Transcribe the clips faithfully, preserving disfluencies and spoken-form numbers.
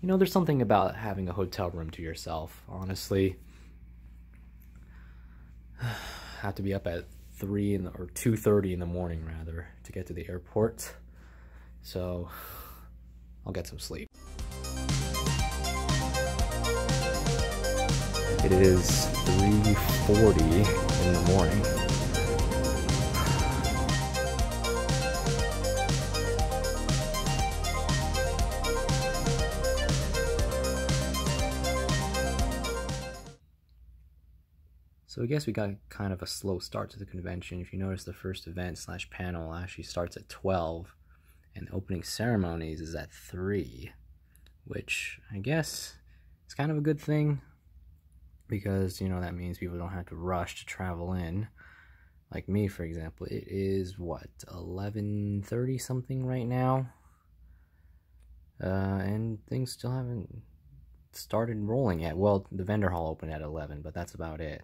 you know, there's something about having a hotel room to yourself, honestly. Have to be up at three in the, or two thirty in the morning rather to get to the airport, so I'll get some sleep. It is three forty in the morning. So I guess we got kind of a slow start to the convention. If you notice, the first event slash panel actually starts at twelve, and the opening ceremonies is at three, which I guess is kind of a good thing, because, you know, that means people don't have to rush to travel in. Like me, for example, it is, what, eleven thirty something right now? Uh, and things still haven't started rolling yet. Well, the vendor hall opened at eleven, but that's about it.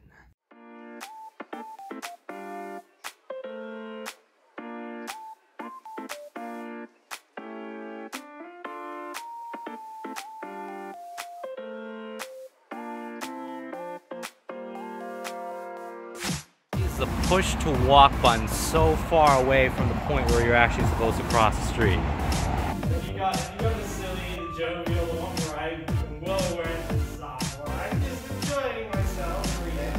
The push to walk button so far away from the point where you're actually supposed to cross the street. You got, you got the silly, the jovial, the one where I'm well aware of this is awful. I'm just enjoying myself. Reading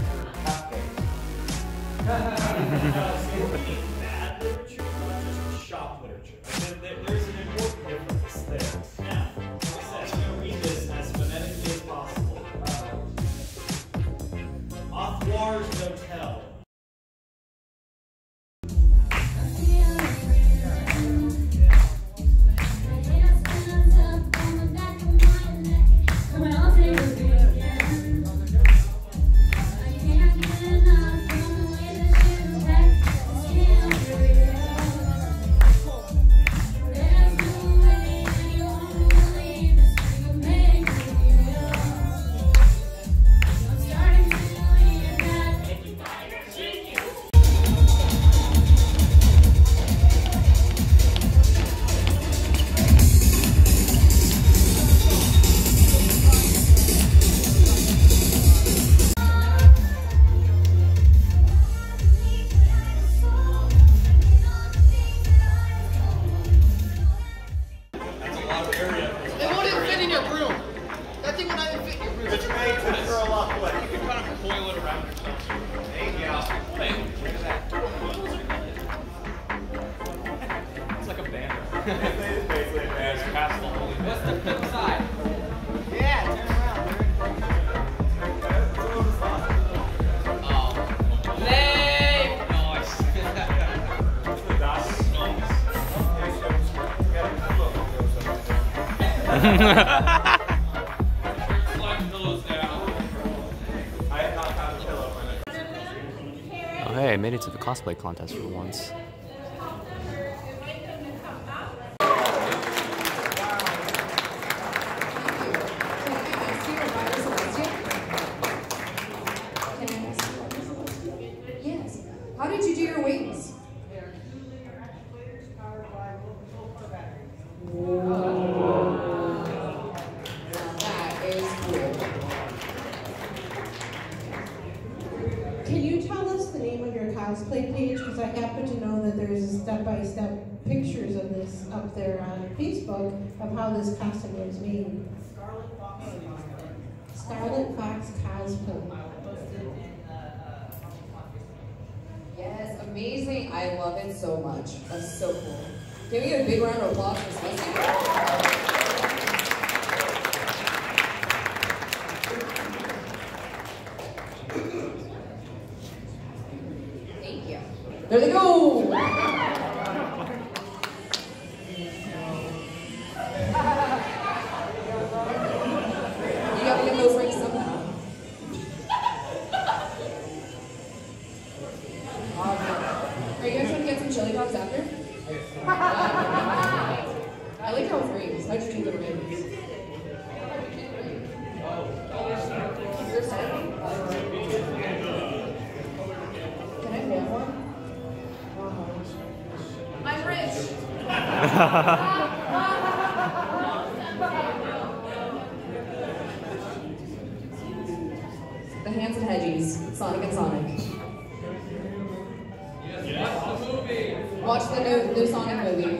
reading bad literature, not just shop literature. Like, there, there's an important difference there. Now, like I said, I'm going to read this as phonetically as possible. Uh, Othwar's Hotel. What's the flip side? Yeah, turn around. Oh. Lame! Nice. Oh hey, I made it to the cosplay contest for once. How did you do your wings? Whoa. That is cool. Can you tell us the name of your cosplay page? Because I happen to know that there's step-by-step pictures of this up there on Facebook of how this costume was made. Scarlet Fox Cosplay. Scarlet Fox Cosplay. Yes, amazing. I love it so much. That's so cool. Can we get a big round of applause for Stacey? Thank you. There they go! You gotta get those rings somehow. Are you guys trying to get some chili dogs after? I like how it's rings. How'd you do the rings? You're starting? Can I hold one? I'm rich! Hands and Hedgies, Sonic and Sonic. Watch the movie. Watch the new, new Sonic movie.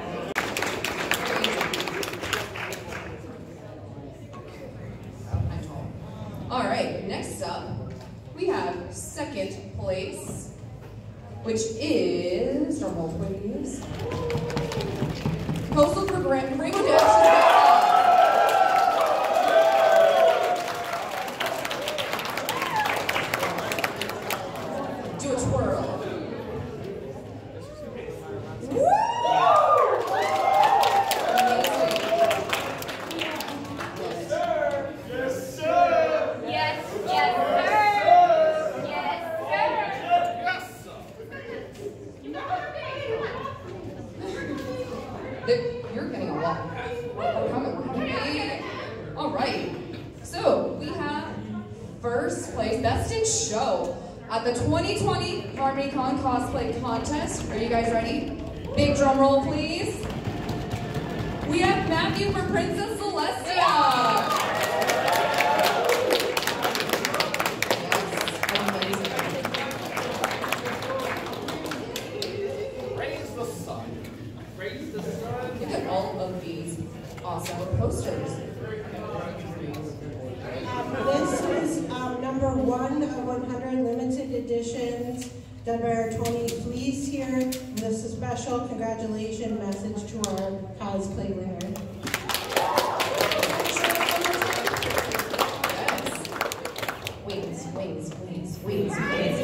All right, next up, we have second place, which is, drum roll please, Coastal for Grand Rainbow Dash. Do a twirl. Woo! Amazing. Yes, sir. Yes, yes, sir. Yes, sir. They- You're getting a lot. We're coming. All right. So we have first place, best in show at the twenty twenty HarmonyCon cosplay contest. Are you guys ready? Big drum roll, please. We have Matthew for Princess Celestia. Yes, amazing. Raise the sun. Raise the sun. Look at all of these awesome posters. Um, this is um, number one of one hundred limited editions done by our Tony Fleece here. And this is a special congratulations message to our cosplay winner. Yes. Wings, wings, wings, wings, wings.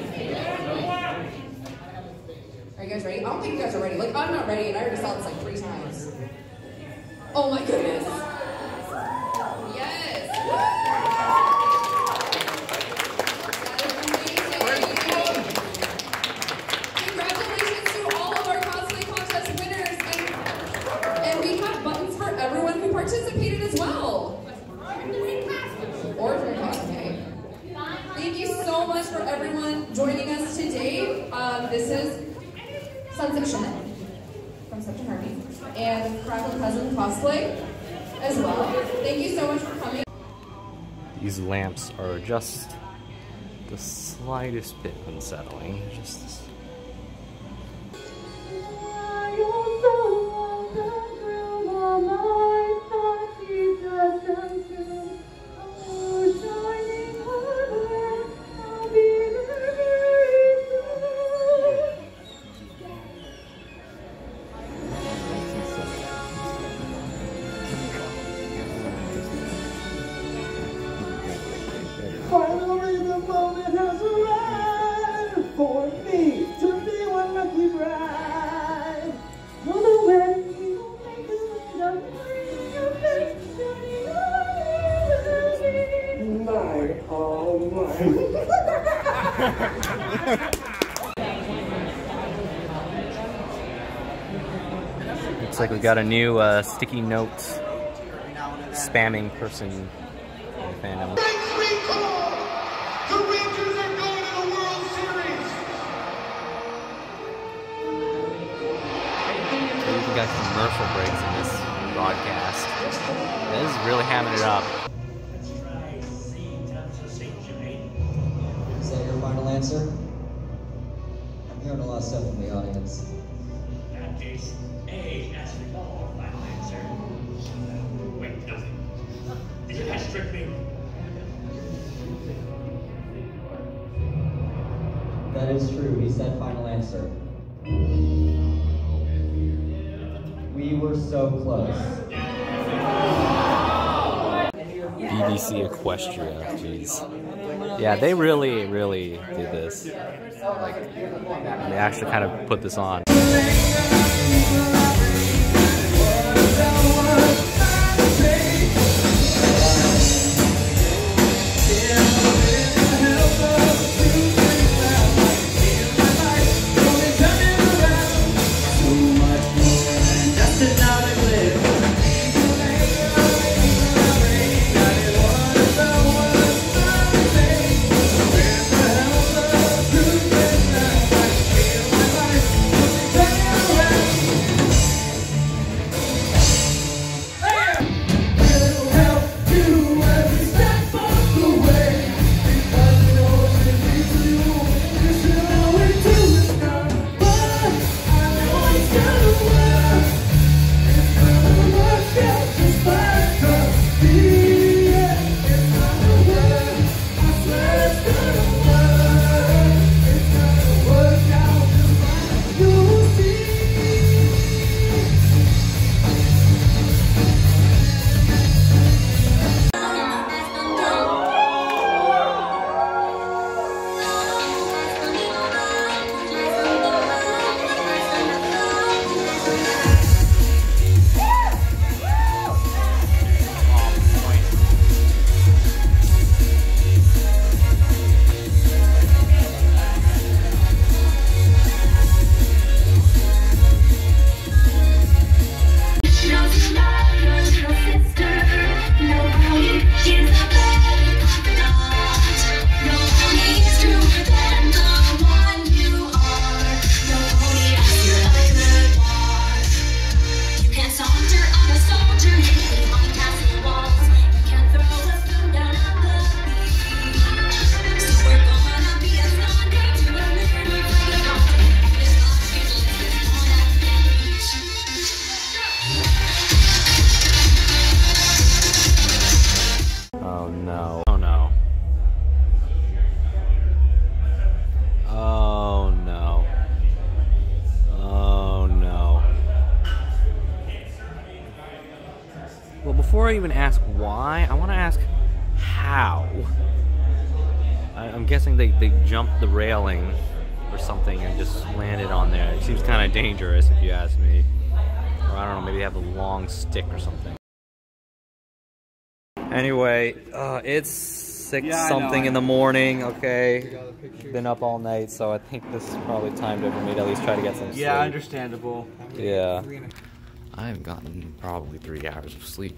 Are you guys ready? I don't think you guys are ready. Like, I'm not ready, and I already saw this like three times. Oh my goodness. Yes. That is amazing. Congratulations to all of our cosplay contest winners. And, and we have buttons for everyone who participated as well. Or for cosplay. Thank you so much for everyone joining us today. Um, this is Sunset Shen from Sunset Harmony and Crackle Cousin Cosplay as well. Thank you so much for coming. These lamps are just the slightest bit unsettling. Just Finally, the moment has arrived for me to be one lucky bride. For the wedding, we will make it right up. My, oh my. looks like we got a new uh, sticky note spamming person in the fandom. The Rangers are going to the World Series. We got commercial breaks in this broadcast. This is really hamming it up. Let's try C times the Saint Germain. Is that your final answer? I'm hearing a lot of stuff from the audience. In that case, A as the final answer. Wait, no. Did you guys trick me? That is true. He said final answer. We were so close. B B C Equestria, jeez. Yeah, they really, really did this. Like, they actually kind of put this on. ask why. I want to ask how. I, I'm guessing they, they jumped the railing or something and just landed on there. It seems kind of dangerous if you ask me. Or I don't know, maybe they have a long stick or something. Anyway, uh, it's six Yeah, something know, in the morning, okay? Been up all night, so I think this is probably time for me to at least try to get some sleep. Yeah, understandable. Yeah. I've gotten probably three hours of sleep.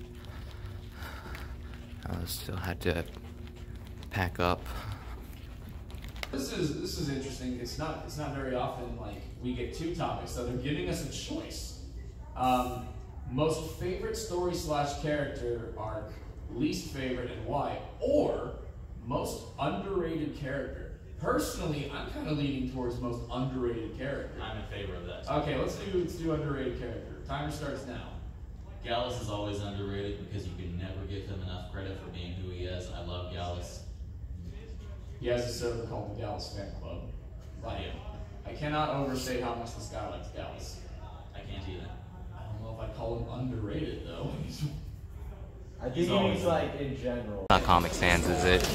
I still had to pack up. This is this is interesting. It's not it's not very often like we get two topics, so they're giving us a choice. Um, most favorite story slash character arc, least favorite and why, or most underrated character. Personally, I'm kind of leaning towards most underrated character. I'm in favor of that. Okay, let's do let's do underrated character. Timer starts now. Gallus is always underrated because you can never give him enough credit for being who he is. I love Gallus. He has a server called the Gallus Fan Club. Like, I cannot overstate how much this guy likes Gallus. I can't either. I don't know if I call him underrated though. I think he means like in general. Not Comic Sans, is it?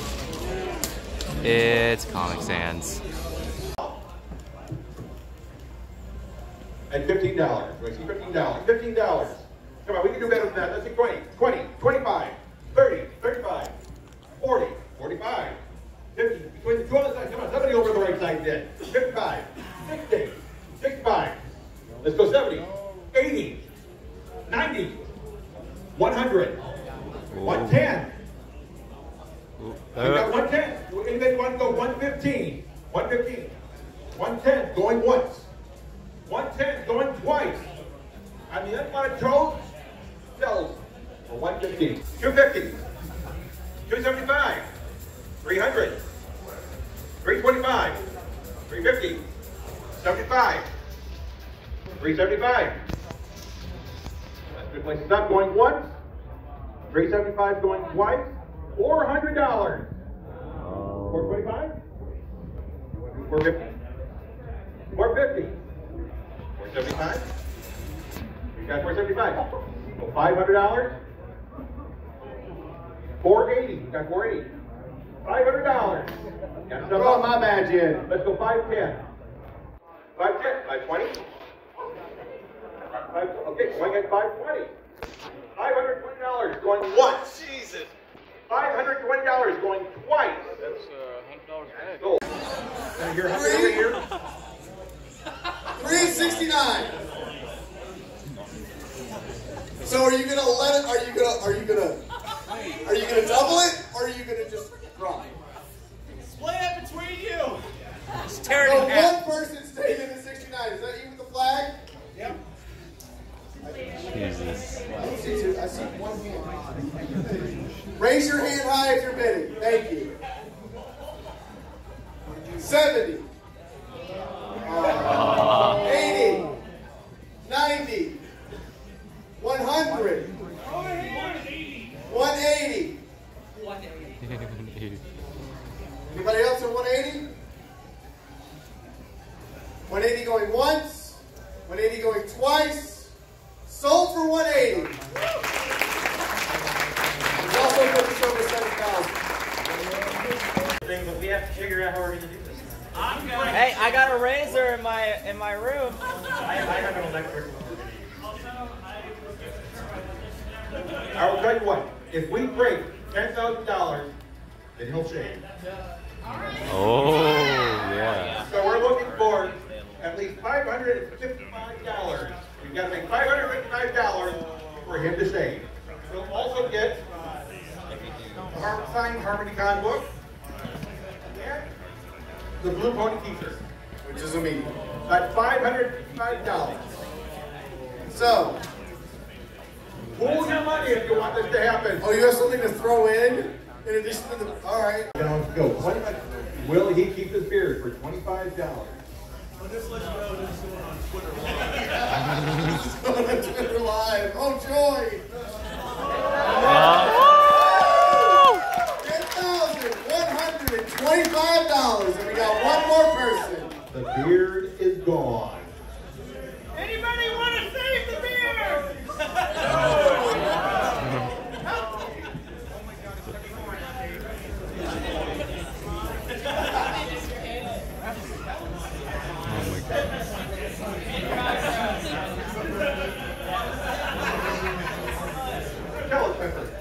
It's Comic Sans. At fifteen dollars. Do I see fifteen dollars? fifteen dollars. Come on, we can do better than that. Let's see twenty, twenty, twenty-five, thirty, thirty-five, forty, forty-five, fifty. Between the two on the side. Come on, somebody over the right side did. fifty-five, sixty, sixty-five. Let's go seventy, eighty, ninety, one hundred, one ten. We got one ten. Anybody want to go one fifteen? one fifteen. one ten going once. one ten going twice. I mean, that's a lot of toes. Sells for one fifteen. two fifty. two seventy-five. three hundred. three twenty-five. three fifty. seventy-five. three seventy-five. That's a good place to stop. Going once. three seventy-five going twice. four hundred dollars. four twenty-five. four fifty. four fifty. four seventy-five. You got four seventy-five. So five hundred dollars. four eighty. You got four eighty. five hundred dollars. Got throw my badge in. Let's go five ten. five ten. five twenty. Five, okay, so I get five twenty. five hundred twenty dollars going once. Jesus. five hundred twenty dollars going twice. That's uh, one hundred dollars a head. So, can I hear one hundred over here? three sixty-nine. So are you gonna let it? Are you gonna? Are you gonna? Are you gonna double it, or are you gonna just drop it? Split it between you. So one person stayed in the sixty-nine. Is that you with the flag? Yep. Jesus. I see two. I see one hand. Raise your hand high if you're bidding. Thank you. seventy. Uh, eighty. ninety. one hundred. one eighty. Anybody else at one eighty? one eighty going once. one eighty going twice. Sold for one eighty. We've also put this over seven thousand. But we have to figure out how we're going to do this. I'm going. Hey, I got a razor in my in my room. I, I have an electric. I will tell you what, if we break ten thousand dollars, then he'll shave. Oh, yeah. So we're looking for at least five hundred fifty-five dollars. We've got to make five hundred fifty-five dollars for him to shave. We'll also get a signed HarmonyCon book and the Blue Pony t-shirt, Which is a medium. at five hundred fifty-five dollars. So, Pool your money if you want this to happen. oh, you have something to throw in? In addition to the, all right. Now let's go. twenty-five. Will he keep his beard for twenty-five dollars? I'll just let you know this is going on Twitter Live. It's going on Twitter Live. Oh, joy. ten thousand one hundred twenty-five dollars. And we got one more person. The beard is gone. Anybody want to save the beard?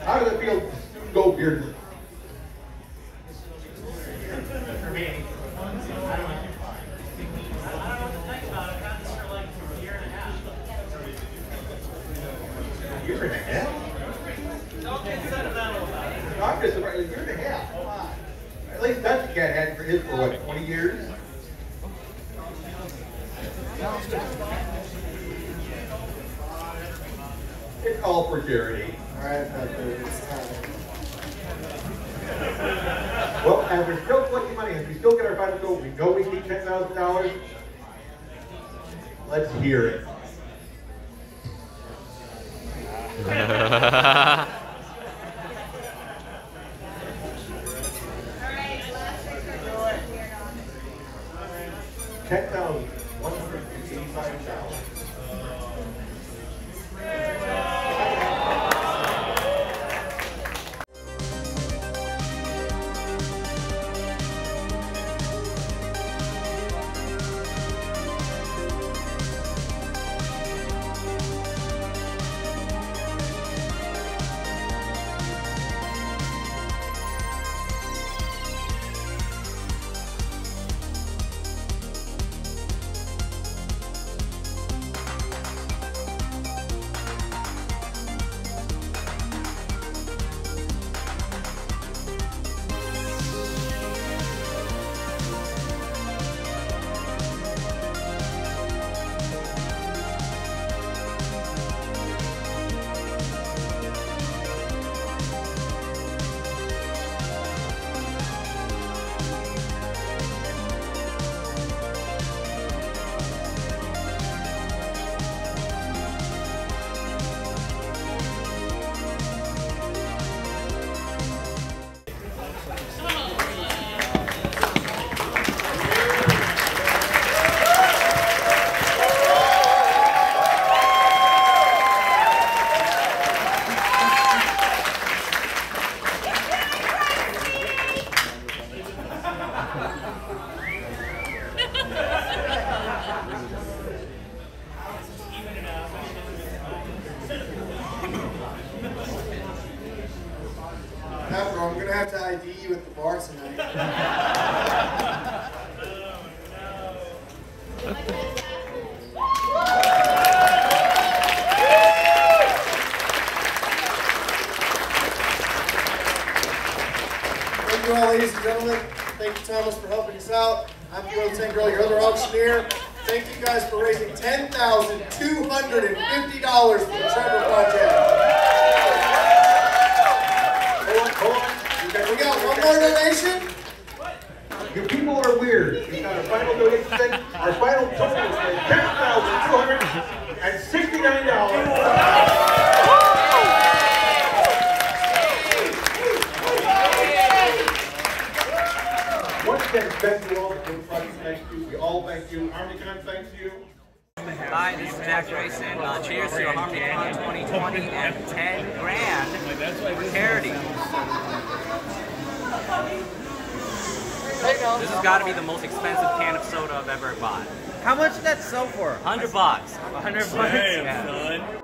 How does it feel to go beardless? For me, I don't know. Year and a half? Don't get sentimental about it. I'm just surprised. A year and a half. Come on. At least that's the cat had for his for what, twenty years? It's all for charity. All right, it's time. Well, as we're still collecting money, as we still get our final goal, we know we need ten thousand dollars. Let's hear it. ten thousand one hundred eighty-five dollars. Pepper, I'm gonna have to I D you at the bar tonight. Thank you all, ladies and gentlemen. Thank you, Thomas, for helping us out. I'm Joe Ten Girl, your other auctioneer. Thank you guys for raising ten thousand two hundred fifty dollars for the Trevor Project. We got one more donation. You people are weird. We got our final donation thing. Our final total is ten thousand two hundred sixty-nine dollars. Once again, thank you all. Thank you. We all thank you. HarmonyCon thanks you. Hi, this is Jack Grayson. Uh, cheers to HarmonyCon twenty twenty and ten grand for charity. This has got to be the most expensive can of soda I've ever bought. How much did that sell for? Hundred bucks. A hundred bucks. Yeah.